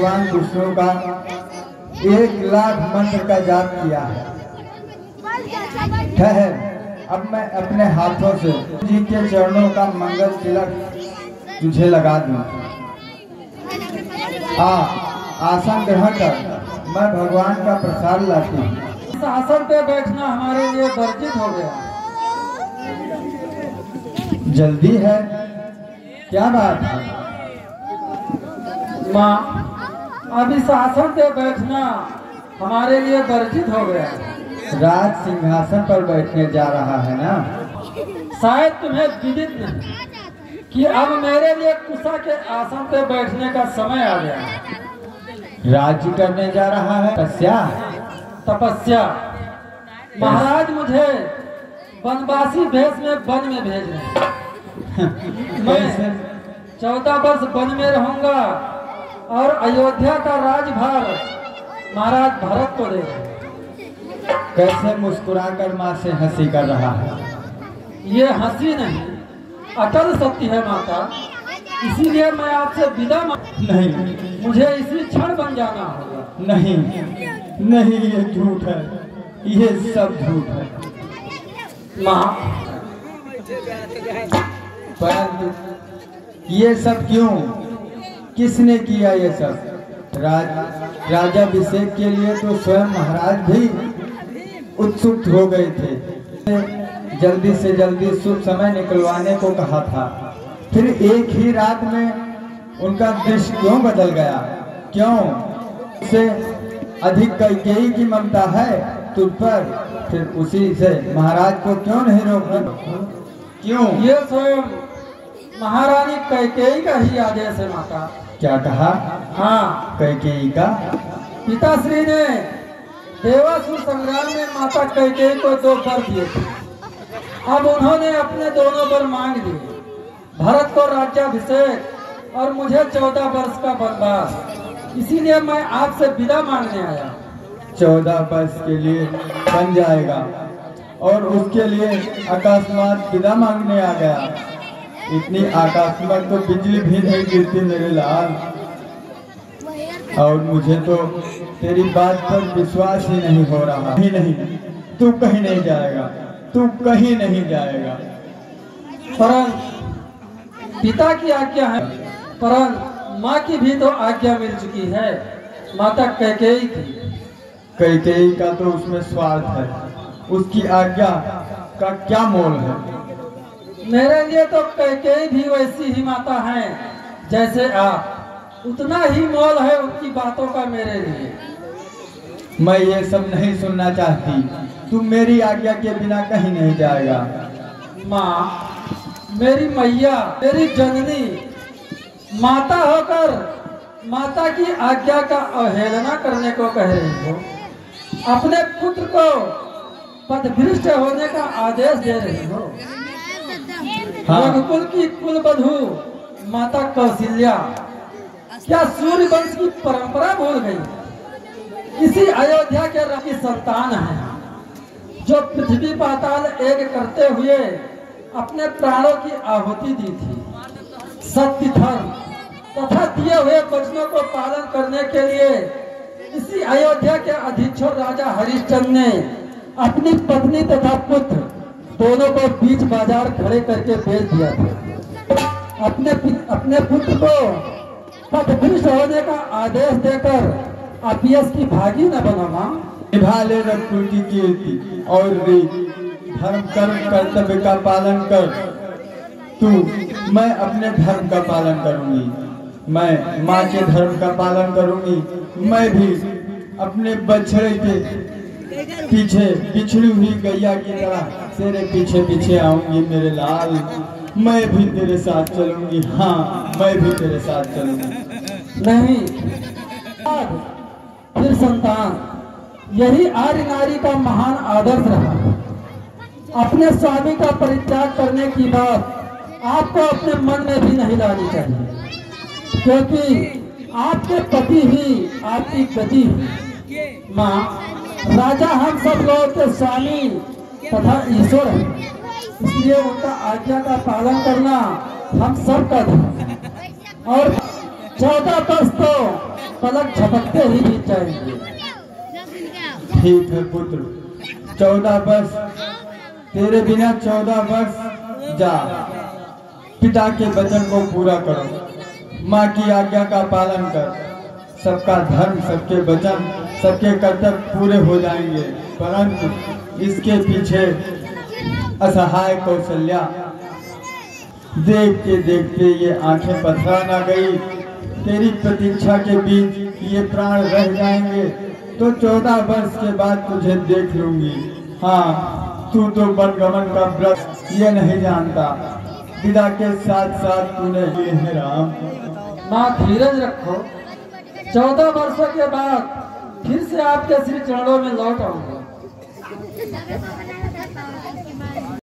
भगवान विष्णु का 1,00,000 मंत्र का जाप किया है। ठहर, अब मैं अपने हाथों से जी के चरणों का मंगल तिलक तुझे लगा दूं। आसन ग्रहण कर, मैं भगवान का प्रसाद लाती हूँ। इस आसन पे बैठना हमारे लिए वर्जित हो गया। जल्दी है, क्या बात है? माँ, अब इस आसन पे बैठना हमारे लिए वर्जित हो गया। राज सिंहासन पर बैठने जा रहा है ना? शायद तुम्हें विदित नहीं कि अब मेरे लिए कुशा के आसन पे बैठने का समय आ गया है। राज्य करने जा रहा है? तपस्या। महाराज मुझे वनवासी भेष में वन में भेज रहे हैं। मैं 14 वर्ष वन में रहूंगा और अयोध्या का राजभार महाराज भरत को दे रहे हैं। कैसे मुस्कुराकर माँ से हंसी कर रहा है? ये हंसी नहीं, अटल सत्य है माता। इसीलिए मैं आपसे विदा नहीं, मुझे इसी क्षण बन जाना होगा। नहीं नहीं, ये झूठ है, ये सब झूठ है माँ। परंतु ये सब क्यों? किसने किया ये सब? राजाभिषेक के लिए तो स्वयं महाराज भी उत्सुक हो गए थे। जल्दी से जल्दी शुभ समय निकलवाने को कहा था, फिर एक ही रात में उनका दृश्य क्यों बदल गया? क्यों? उससे अधिक कैकेयी की ममता है तुझ पर, फिर उसी से महाराज को क्यों नहीं रोका? क्यों? ये स्वयं महारानी कैकेयी का ही आदेश है माता। क्या कहा? हाँ, कैकेयी का? पिताश्री ने देवासुर संग्राम में माता कैकेयी को 2 वर दिए थे। अब उन्होंने अपने दोनों वर मांग लिए, भरत को राज्याभिषेक और मुझे 14 वर्ष का वनवास। इसीलिए मैं आपसे विदा मांगने आया। 14 वर्ष के लिए बन जाएगा और उसके लिए अकस्मात विदा मांगने आ गया। इतनी आकाशमत तो बिजली भी नहीं गिरती मेरे लाल। और मुझे तो तेरी बात पर विश्वास ही नहीं हो रहा। ही नहीं, तू कहीं नहीं जाएगा, तू कहीं नहीं जाएगा। परंतु पिता की आज्ञा है, परंतु माँ की भी तो आज्ञा मिल चुकी है, माता कैकेयी की। कैकेयी का तो उसमें स्वार्थ है, उसकी आज्ञा का क्या मोल है? मेरे लिए तो कैकेयी भी वैसी ही माता है जैसे आप, उतना ही मोल है उनकी बातों का मेरे लिए। मैं ये सब नहीं सुनना चाहती, तू मेरी आज्ञा के बिना कहीं नहीं जाएगा। माँ, मेरी मैया, मेरी जननी, माता होकर माता की आज्ञा का अवहेलना करने को कह रही हो। अपने पुत्र को पदभ्रष्ट होने का आदेश दे रही हो। रघुकुल की कुलवधू माता कौशल्या क्या सूर्य वंश की परंपरा भूल गई? इसी अयोध्या के राजा की संतान है जो पृथ्वी पाताल एक करते हुए अपने प्राणों की आहुति दी थी। सत्य, धर्म तथा दिए हुए वचनों को पालन करने के लिए इसी अयोध्या के अधीक्षर राजा हरिश्चंद्र ने अपनी पत्नी तथा पुत्र दोनों को बीच बाजार खड़े करके बेच दिया था। अपने पुत्र को पदभ्रष्ट होने का आदेश देकर अपयश की भागी न बनो मां। निभा ले रघुकुल की कीर्ति और रीत, धर्म कर्म कर्तव्य का पालन कर तू। मैं अपने धर्म का पालन करूंगी, मैं माँ के धर्म का पालन करूंगी। मैं भी अपने बछड़े के पीछे बिछड़ी हुई गैया की तरह तेरे पीछे पीछे आऊंगी मेरे लाल। मैं भी तेरे साथ चलूंगी, हाँ मैं भी तेरे साथ चलूंगी। नहीं, फिर संतान, यही आर्य नारी का महान आदर्श रहा। अपने स्वामी का परित्याग करने की बात आपको अपने मन में भी नहीं लानी चाहिए, क्योंकि आपके पति ही आपकी गति है। माँ, राजा हम सब लोगों के स्वामी तथा ईश्वर है, इसलिए उनका आज्ञा का पालन करना हम सब का धर्म है। और 14 वर्ष तो पलक झपकते ही बीत जाएंगे। ठीक है पुत्र, 14 वर्ष तेरे बिना 14 वर्ष जा। पिता के वचन को पूरा करो, माँ की आज्ञा का पालन कर। सबका धर्म, सबके वचन, सबके कर्तव्य पूरे हो जाएंगे। परंतु इसके पीछे असहाय कौशल्या, देखते देखते ये आंखें पथरा ना गई। तेरी प्रतीक्षा के बीच ये प्राण रह जाएंगे तो 14 वर्ष के बाद तुझे देख लूंगी। हाँ, तू तो बनगमन का व्रत ये नहीं जानता, पिता के साथ साथ तूने ये है राम। माँ धीरज रखो, 14 वर्षों के बाद फिर से आपके श्री चरणों में लौट आऊंगा।